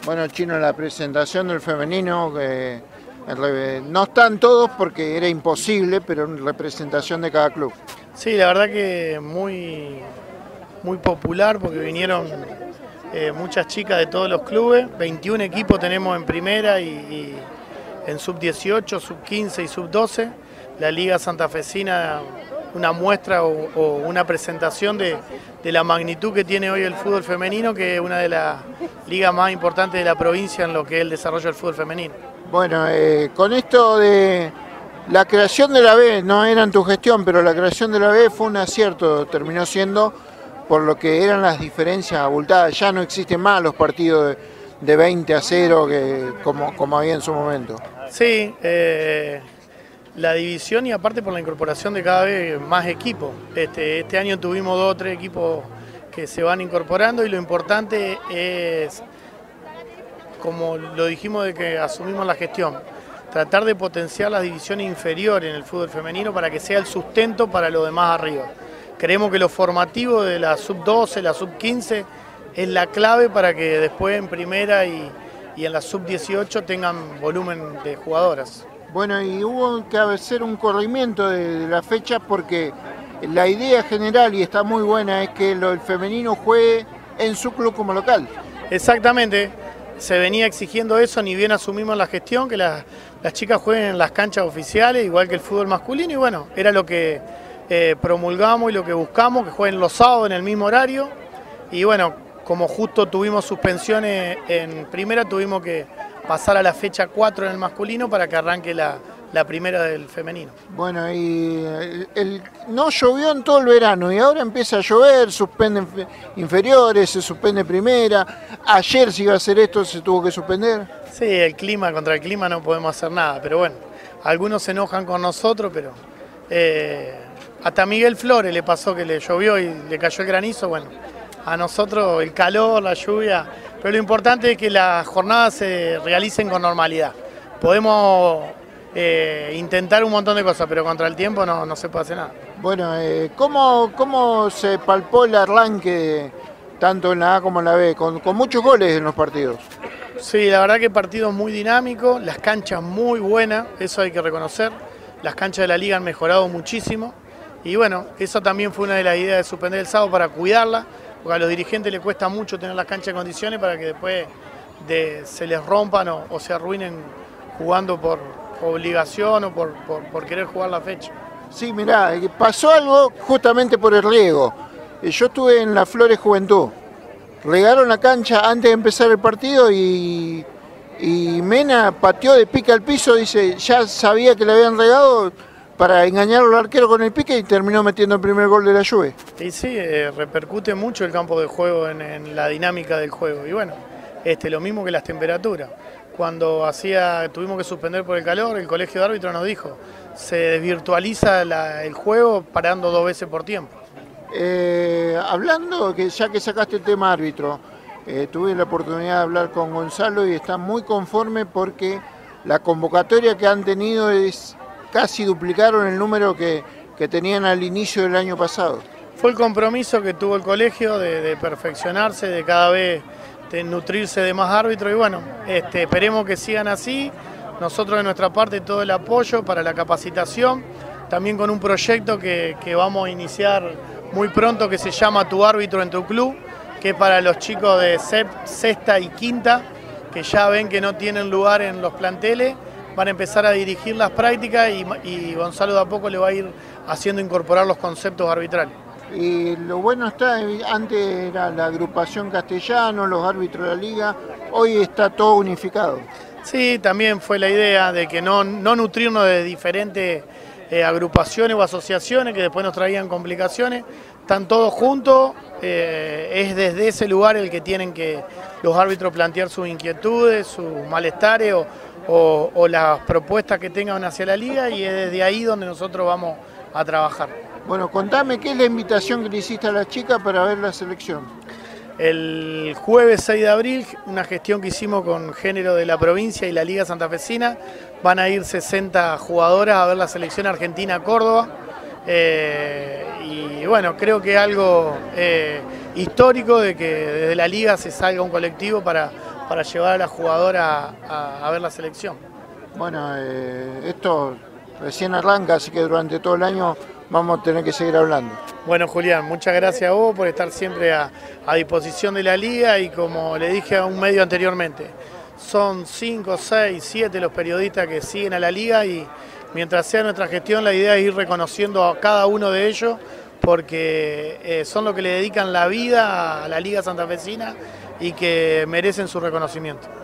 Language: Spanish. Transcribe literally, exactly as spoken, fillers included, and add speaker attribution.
Speaker 1: Bueno, Chino, la presentación del femenino, que no están todos porque era imposible, pero en representación de cada club.
Speaker 2: Sí, la verdad que muy, muy popular porque vinieron eh, muchas chicas de todos los clubes, veintiún equipos tenemos en primera y, y en sub dieciocho, sub quince y sub doce. La Liga Santafesina, una muestra o, o una presentación de, de la magnitud que tiene hoy el fútbol femenino, que es una de las ligas más importantes de la provincia en lo que es el desarrollo del fútbol femenino.
Speaker 1: Bueno, eh, con esto de la creación de la B, no era en tu gestión, pero la creación de la B fue un acierto, terminó siendo por lo que eran las diferencias abultadas. Ya no existen más los partidos de, de veinte a cero que, como, como había en su momento.
Speaker 2: Sí, eh, la división y aparte por la incorporación de cada vez más equipos. Este, este año tuvimos dos o tres equipos que se van incorporando y lo importante es, como lo dijimos de que asumimos la gestión, tratar de potenciar las divisiones inferiores en el fútbol femenino para que sea el sustento para los demás arriba. Creemos que lo formativo de la sub doce, la sub quince es la clave para que después en primera y, y en la sub dieciocho tengan volumen de jugadoras.
Speaker 1: Bueno, y hubo que hacer un corrimiento de, de las fechas porque la idea general, y está muy buena, es que lo, el femenino juegue en su club como local.
Speaker 2: Exactamente, se venía exigiendo eso, ni bien asumimos la gestión, que la, las chicas jueguen en las canchas oficiales, igual que el fútbol masculino, y bueno, era lo que eh, promulgamos y lo que buscamos, que jueguen los sábados en el mismo horario, y bueno, como justo tuvimos suspensiones en primera, tuvimos que pasar a la fecha cuatro en el masculino para que arranque la, la primera del femenino.
Speaker 1: Bueno, y el, el, no llovió en todo el verano y ahora empieza a llover, suspenden inferiores, se suspende primera. Ayer si iba a hacer esto se tuvo que suspender.
Speaker 2: Sí, el clima, contra el clima no podemos hacer nada, pero bueno, algunos se enojan con nosotros, pero eh, hasta a Miguel Flores le pasó que le llovió y le cayó el granizo, bueno, a nosotros el calor, la lluvia, pero lo importante es que las jornadas se realicen con normalidad. Podemos eh, intentar un montón de cosas, pero contra el tiempo no, no se puede hacer nada.
Speaker 1: Bueno, eh, ¿cómo, ¿cómo se palpó el arranque tanto en la A como en la B? Con, con muchos goles en los partidos.
Speaker 2: Sí, la verdad que partidos muy dinámicos, las canchas muy buenas, eso hay que reconocer. Las canchas de la liga han mejorado muchísimo y bueno, eso también fue una de las ideas de suspender el sábado para cuidarla, porque a los dirigentes les cuesta mucho tener las canchas en condiciones para que después de, se les rompan o, o se arruinen jugando por obligación o por, por, por querer jugar la fecha.
Speaker 1: Sí, mirá, pasó algo justamente por el riego. Yo estuve en la Flores Juventud, regaron la cancha antes de empezar el partido y, y Mena pateó de pique al piso, dice, ya sabía que le habían regado para engañar al arquero con el pique y terminó metiendo el primer gol de la Juve.
Speaker 2: Y sí, eh, repercute mucho el campo de juego en, en la dinámica del juego. Y bueno, este, lo mismo que las temperaturas. Cuando hacía, tuvimos que suspender por el calor, el colegio de árbitros nos dijo, se desvirtualiza la, el juego parando dos veces por tiempo.
Speaker 1: Eh, hablando, que ya que sacaste el tema árbitro, eh, tuve la oportunidad de hablar con Gonzalo y está muy conforme porque la convocatoria que han tenido es... casi duplicaron el número que, que tenían al inicio del año pasado.
Speaker 2: Fue el compromiso que tuvo el colegio de, de perfeccionarse, de cada vez de nutrirse de más árbitros y bueno, este, esperemos que sigan así. Nosotros de nuestra parte todo el apoyo para la capacitación, también con un proyecto que, que vamos a iniciar muy pronto que se llama Tu árbitro en tu club, que es para los chicos de sexta y quinta, que ya ven que no tienen lugar en los planteles, van a empezar a dirigir las prácticas y, y Gonzalo de a poco le va a ir haciendo incorporar los conceptos arbitrales.
Speaker 1: Y lo bueno está, antes era la agrupación castellano, los árbitros de la liga, hoy está todo unificado.
Speaker 2: Sí, también fue la idea de que no, no nutrirnos de diferentes eh, agrupaciones o asociaciones que después nos traían complicaciones, están todos juntos, eh, es desde ese lugar el que tienen que los árbitros plantear sus inquietudes, sus malestares o, o, o las propuestas que tengan hacia la liga y es desde ahí donde nosotros vamos a trabajar.
Speaker 1: Bueno, contame qué es la invitación que le hiciste a las chicas para ver la selección.
Speaker 2: El jueves seis de abril, una gestión que hicimos con Género de la provincia y la Liga Santafesina, van a ir sesenta jugadoras a ver la selección argentina Córdoba. Eh, y bueno, creo que es algo eh, histórico de que desde la Liga se salga un colectivo para, para llevar a la jugadora a, a ver la selección.
Speaker 1: Bueno, eh, esto recién arranca, así que durante todo el año vamos a tener que seguir hablando.
Speaker 2: Bueno, Julián, muchas gracias a vos por estar siempre a, a disposición de la liga y como le dije a un medio anteriormente, son cinco, seis, siete los periodistas que siguen a la liga y mientras sea nuestra gestión la idea es ir reconociendo a cada uno de ellos porque eh, son los que le dedican la vida a la liga santafesina y que merecen su reconocimiento.